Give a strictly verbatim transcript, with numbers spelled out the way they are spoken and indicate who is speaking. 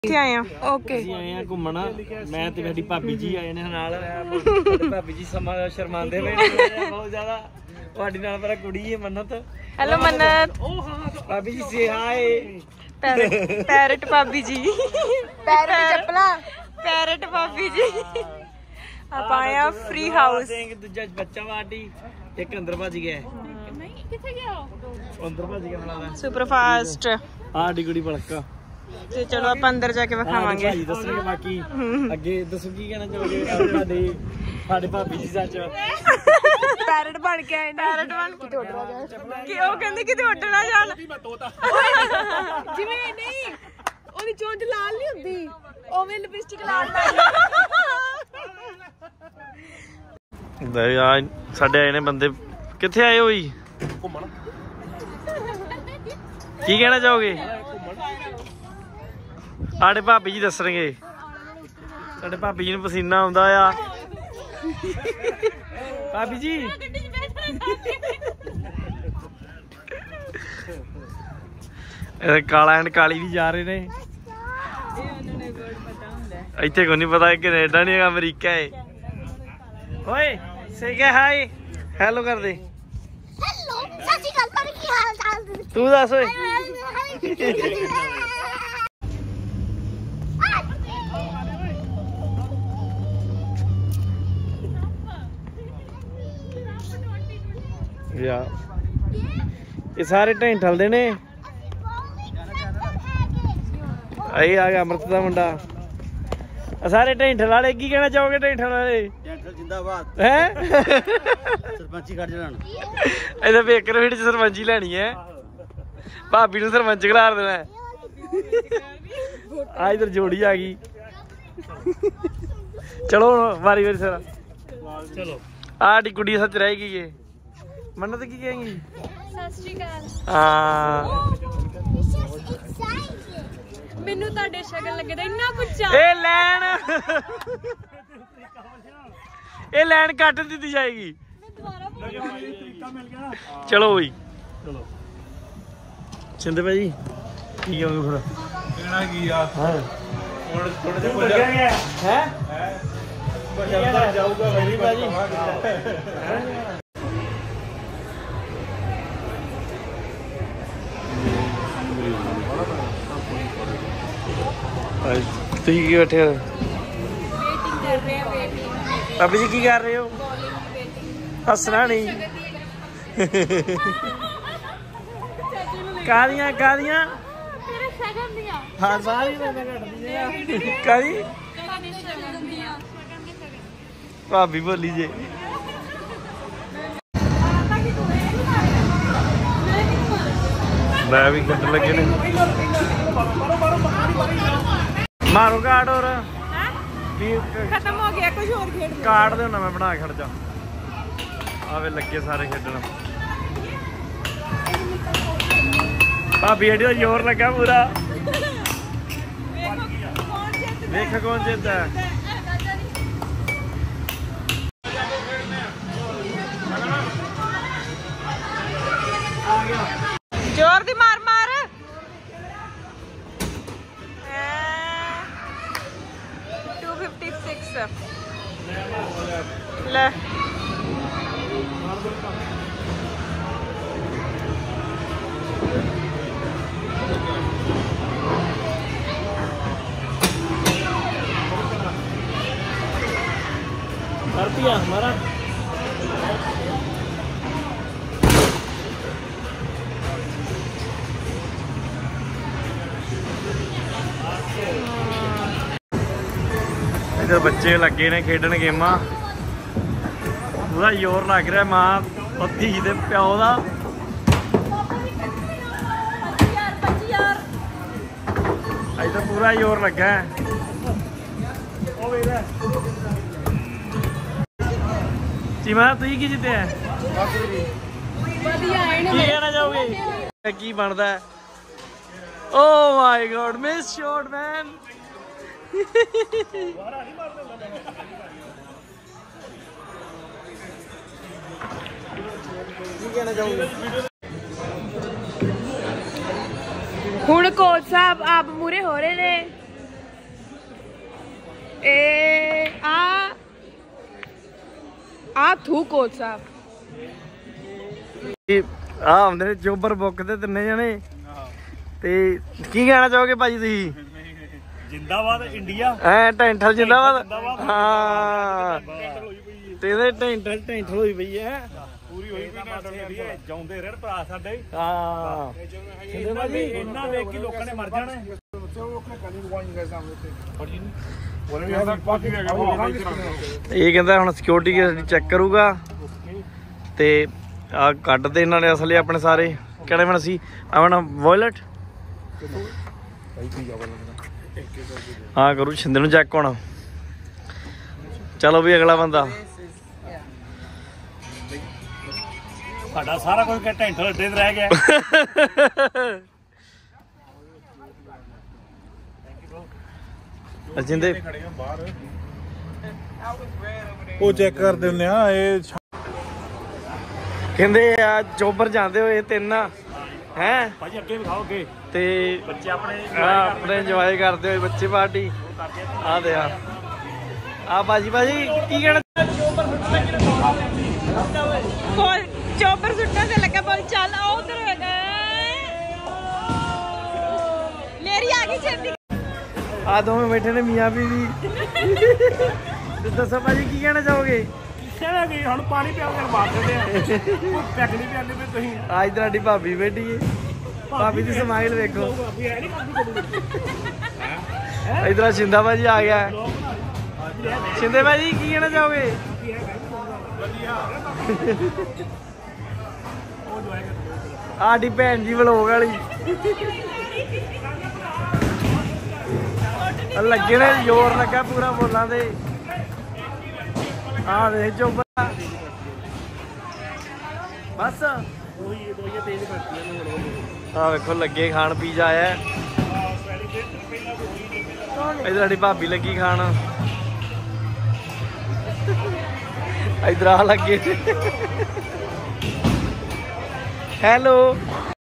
Speaker 1: ਆਏ ਆ ਓਕੇ
Speaker 2: ਅਸੀਂ ਆਏ ਆ ਘੁੰਮਣ। ਮੈਂ ਤੇ ਸਾਡੀ ਭਾਬੀ ਜੀ ਆਏ ਨੇ ਨਾਲ। ਭਾਬੀ ਜੀ ਸਮਾਂ ਸ਼ਰਮਾਉਂਦੇ ਪਏ ਬਹੁਤ ਜ਼ਿਆਦਾ। ਤੁਹਾਡੀ ਨਾਲ ਮੇਰਾ ਕੁੜੀ ਹੈ ਮੰਨਤ।
Speaker 1: ਹੈਲੋ ਮੰਨਤ।
Speaker 2: ਭਾਬੀ ਜੀ ਸੇ ਹਾਈ।
Speaker 1: ਪੈਰਟ ਪੈਰਟ ਭਾਬੀ ਜੀ। ਪੈਰਟ ਚੱਪਲਾ ਪੈਰਟ ਭਾਬੀ ਜੀ। ਆਪਾਂ ਆਏ ਆ ਫ੍ਰੀ ਹਾਊਸ।
Speaker 2: ਦੂਜਾ ਬੱਚਾ ਵਾਟੀ ਇੱਕ ਅੰਦਰ ਭੱਜ ਗਿਆ।
Speaker 1: ਨਹੀਂ ਕਿੱਥੇ ਗਿਆ?
Speaker 2: ਅੰਦਰ ਭੱਜ ਗਿਆ ਬਣਾ
Speaker 1: ਸੁਪਰ ਫਾਸਟ।
Speaker 2: ਆਹ ਡਿਗੜੀ ਪਲਕਾ
Speaker 1: ਤੇ ਚਲੋ ਆਪਾਂ ਅੰਦਰ ਜਾ ਕੇ ਵਿਖਾਵਾਂਗੇ।
Speaker 2: ਭਾਜੀ ਦੱਸਣਗੇ ਬਾਕੀ ਅੱਗੇ ਦੱਸੋ ਕੀ ਕਹਿਣਾ ਚਾਹੋਗੇ। ਸਾਡੇ ਸਾਡੇ ਭਾਬੀ ਜੀ ਸੱਚ
Speaker 1: ਪੈਰਟ ਬਣ ਕੇ ਆਏ ਨੇ। ਪੈਰਟ ਬਣ ਕੇ ਉੱਡਣਾ ਜਾਣ ਕਿ ਉਹ ਕਹਿੰਦੇ ਕਿਤੇ ਉੱਡਣਾ ਜਾਣ ਜਿਵੇਂ ਨਹੀਂ ਉਹਦੀ ਚੋਂਚ ਲਾਲ ਨਹੀਂ ਹੁੰਦੀ ਉਵੇਂ ਲਿਪਸਟਿਕ ਲਾਲ
Speaker 2: ਲਾਈ ਆ। ਸਾਡੇ ਆਏ ਨੇ ਬੰਦੇ। ਕਿੱਥੇ ਆਏ ਹੋਈ ਘੁੰਮਣ? ਕੀ ਕਹਿਣਾ ਚਾਹੋਗੇ? ਸਾਡੇ ਭਾਬੀ ਜੀ ਦੱਸਣਗੇ। ਸਾਡੇ ਭਾਬੀ ਜੀ ਨੂੰ ਪਸੀਨਾ ਆਉਂਦਾ ਆ। ਭਾਬੀ ਜੀ ਇਹ ਕਾਲਾ ਐਂਡ ਕਾਲੀ ਵੀ ਜਾ ਰਹੇ ਨੇ। ਇੱਥੇ ਕੋਈ ਨਹੀਂ ਪਤਾ ਕੈਨੇਡਾ ਨਹੀਂ ਹੈਗਾ ਅਮਰੀਕਾ ਹੈ। ਓਏ ਸੇ ਕੇ ਹਾਈ ਹੈਲੋ ਕਰ ਦੇ।
Speaker 3: ਹੈਲੋ ਸਤਿ ਸ਼੍ਰੀ ਅਕਾਲ। ਕੀ ਹਾਲ ਚਾਲ?
Speaker 2: ਤੂੰ ਦੱਸ ਓਏ। ਯਾ ਇਹ ਸਾਰੇ ਢੈਂਠਲ ਦੇ ਨੇ। ਆਈ ਆ ਗਿਆ ਅਮਰਤ ਦਾ ਮੁੰਡਾ। ਸਾਰੇ ਢੈਂਠਲ ਵਾਲੇ ਕੀ ਕਹਿਣਾ ਚਾਹੋਗੇ? ਢੈਂਠਲ ਵਾਲੇ ਢੈਂਠਲ ਜਿੰਦਾਬਾਦ ਹੈ। ਸਰਪੰਚੀ ਕੱਢ ਜਾਣ ਇਹਦਾ ਬੇਕਰ ਵੀਡ ਚ ਸਰਪੰਚੀ ਲੈਣੀ ਹੈ। ਭਾਬੀ ਨੂੰ ਸਰਪੰਚ ਖਿਲਾਰ ਦੇਣਾ। ਆ ਇਧਰ ਜੋੜੀ ਆ ਗਈ। ਚਲੋ ਵਾਰੀ ਵਾਰੀ ਸਰ ਚਲੋ। ਆਡੀ ਕੁੜੀ ਸੱਚ ਰਹਿ ਗਈ ਏ। ਮੰਨਤ ਕੀ ਕਹੇਂਗੀ?
Speaker 1: ਸਤਿ ਸ਼੍ਰੀ ਅਕਾਲ।
Speaker 2: ਹਾਂ
Speaker 1: ਮੈਨੂੰ ਤੁਹਾਡੇ ਸ਼ਗਨ ਲੱਗਦਾ ਇੰਨਾ ਪੁੱਛਾ।
Speaker 2: ਇਹ ਲੈਣ ਇਹ ਲੈਣ ਕੱਟ ਦਿੱਤੀ ਜਾਏਗੀ। ਚਲੋ ਬਈ ਚਲੋ। ਛਿੰਦੇ ਭਾਜੀ ਕੀ ਕਹੋਗੇ ਫਿਰ? ਕਹਿਣਾ ਕੀ ਆ ਹੁਣ ਥੋੜੇ ਜਿਹਾ ਹੈ ਹੈ ਬਜਾ ਜਾਊਗਾ ਮੇਰੀ ਭਾਜੀ। ਤੁਸੀਂ ਕੀ ਬੈਠੇ ਹੋ? ਭਾਬੀ ਜੀ ਕੀ ਕਰ ਰਹੇ ਹੋ? ਹੱਸਣਾ ਨਹੀਂ। ਕਾਲੀਆਂ ਕਾਲੀਆਂ ਹਾਂ ਸਾਰੀਆਂ ਕੱਟਦੀਆਂ ਕਾਲੀ ਭਾਬੀ ਬੋਲੀ ਜੇ। ਮੈਂ ਵੀ ਕੱਟਣ ਲੱਗੇ ਨੇ। ਮਾਰੋ ਕਾਰਡ ਹੋਰ
Speaker 1: ਖਤਮ ਹੋ ਗਿਆ। ਕੁਝ ਹੋਰ ਖੇਡ
Speaker 2: ਕਾਰਡ ਦੇ ਮੈਂ ਬਣਾ ਕੇ ਖੜ ਜਾ। ਆਵੇ ਲੱਗੇ ਸਾਰੇ ਖੇਡਣ। ਭਾਬੀ ਐਡੀ ਦਾ ਜ਼ੋਰ ਲੱਗਾ ਪੂਰਾ। ਵੇਖ ਕੌਣ ਜਿੱਤਦਾ।
Speaker 1: ਜ਼ੋਰ ਦੀ ਮਾਰ ਮਾਰ। two fifty-six ਲੈ
Speaker 2: ਕਰਤੀਆ ਹਮਾਰਾ ਇਧਰ ਬੱਚੇ ਲੱਗੇ ਨੇ ਖੇਡਣ ਗੇਮਾਂ। ਪੂਰਾ ਜ਼ੋਰ ਲੱਗ ਰਿਹਾ ਮਾਂ ਧੀ ਦੇ ਪਿਓ ਦਾ। ਅੱਜ ਤਾਂ ਪੂਰਾ ਜ਼ੋਰ ਲੱਗਾ। ਚੀਮਾ ਤੁਸੀਂ ਕੀ ਜਿੱਤਿਆ? ਕੀ ਕਹਿਣਾ ਚਾਹੋਗੇ? ਕੀ ਬਣਦਾ? Oh my God miss shot man. ਕੀ ਕਹਿਣਾ ਚਾਹੋਗੇ?
Speaker 1: ਹੁਣ ਕੋਚ ਸਾਹਿਬ ਆਪ ਮੂਰੇ ਹੋ ਰਹੇ ਨੇ। ਆ ਥੂ ਕੋਚ ਸਾਹਿਬ
Speaker 2: ਆ ਆਉਂਦੇ ਨੇ ਚੋਬਰ ਬੁੱਕ ਤੇ ਤਿੰਨੇ ਜਣੇ ਤੇ ਕੀ ਕਹਿਣਾ ਚਾਹੋਗੇ ਭਾਜੀ ਤੁਸੀਂ?
Speaker 4: ਜਿੰਦਾਬਾਦ ਇੰਡੀਆ
Speaker 2: ਐ ਟੈਂਠਲ ਜਿੰਦਾਬਾਦ ਹਾਂ ਤੇ ਇਹਦੇ ਟੈਂਠਲ ਟੈਂਠਲ ਹੋਈ ਪਈ ਐ
Speaker 4: ਪੂਰੀ ਹੋਈ ਪਈ ਨਾ ਜਾਉਂਦੇ ਰਹਿਣ ਭਰਾ ਸਾਡੇ
Speaker 2: ਹਾਂ
Speaker 4: ਜਿੰਦੇ ਭਾਜੀ ਇੰਨਾ ਵੇਖ ਕੇ ਲੋਕਾਂ ਨੇ ਮਰ ਜਾਣਾ
Speaker 2: ਇਹ ਕਹਿੰਦਾ ਹੁਣ ਸਿਕਿਉਰਿਟੀ ਚੈੱਕ ਕਰੂਗਾ ਤੇ ਆ ਕੱਢਦੇ ਇਹਨਾਂ ਨੇ ਅਸਲੇ ਆਪਣੇ ਸਾਰੇ ਕਿਹੜੇ ਬਣ ਸੀ ਆਪਣਾ ਵਾਇਲਟ ਹਾਂ ਕਰੂ ਛਿੰਦੇ ਨੂੰ ਚੈੱਕ ਹੋਣਾ। ਚਲੋ ਵੀ ਅਗਲਾ ਬੰਦਾ
Speaker 4: ਸਾਡਾ ਸਾਰਾ ਕੁਝ ਢੈਂਠਲ ਅੱਡੇ ਤੇ ਰਹਿ ਗਿਆ
Speaker 2: ਅਜਿੰਦੇ
Speaker 4: ਉਹ ਚੈੱਕ ਕਰਦੇ ਹੁੰਦੇ ਆ ਇਹ
Speaker 2: ਕਹਿੰਦੇ ਆ ਚੋਬਰ ਜਾਂਦੇ ਹੋਏ ਤਿੰਨ ਹੈ
Speaker 4: ਭਾਜੀ ਅੱਗੇ ਵਿਖਾਓ ਅੱਗੇ
Speaker 2: ਤੇ
Speaker 4: ਬੱਚੇ ਆਪਣੇ
Speaker 2: ਆਪਣੇ ਇੰਜੋਏ ਕਰਦੇ ਹੋਏ ਬੱਚੇ ਪਾਰਟੀ ਆ ਦੇ ਆ ਆ ਬਾਜੀ ਬਾਜੀ ਕੀ ਕਹਿਣਾ
Speaker 1: ਬੋਲ ਚੋਬਰ ਸੁੱਟਣ ਤੇ ਲੱਗਾ ਬੋਲ ਚੱਲ ਆ ਉਧਰ ਹੋਏਗਾ ਮੇਰੀ ਆ ਗਈ ਛੇਤੀ
Speaker 2: ਆ ਦੋਵੇਂ ਬੈਠੇ ਨੇ ਮੀਆਂ ਬੀਵੀ ਤੇ ਦੱਸੋ ਭਾਜੀ ਕੀ ਕਹਿਣਾ ਚਾਹੋਗੇ?
Speaker 4: ਕਿਹੜਾ ਗਈ ਹੁਣ ਪਾਣੀ ਪਿਆ ਕੇ ਮਾਰ ਦਿੰਦੇ ਆ ਪੈਕ ਨਹੀਂ ਪਿਆਉਂਦੇ ਪਏ ਤੁਸੀਂ
Speaker 2: ਆ ਇਧਰ ਸਾਡੀ ਭਾਬੀ ਬੈਠੀ ਏ ਭਾਬੀ ਦੀ ਸਮਾਈਲ ਵੇਖੋ
Speaker 4: ਭਾਬੀ ਐ ਨਹੀਂ ਕਰਦੀ
Speaker 2: ਇਧਰ ਸ਼ਿੰਦਾ ਭਾਜੀ ਆ ਗਿਆ ਸ਼ਿੰਦੇ ਭਾਜੀ ਕੀ ਕਹਿਣਾ ਚਾਹੋਗੇ? ਸਾਡੀ ਭੈਣ ਜੀ ਵਲੋਗ ਵਾਲੀ ਲੱਗੇ ਨੇ ਜ਼ੋਰ ਲੱਗਾ ਪੂਰਾ ਬੋਲਾਂ ਦੇ ਆ ਵੇਖ ਚੋਬਰ ਬਸ
Speaker 4: ਉਹੀ ਦੋਈਆਂ ਤੇਜ਼ ਕਰਤੀਆਂ
Speaker 2: ਆ ਵੇਖੋ ਲੱਗੇ ਖਾਣ ਪੀਜ਼ਾ ਆਇਆ ਇਧਰ ਸਾਡੀ ਭਾਬੀ ਲੱਗੀ ਖਾਣ ਇਧਰ ਆ ਲੱਗੇ ਹੈਲੋ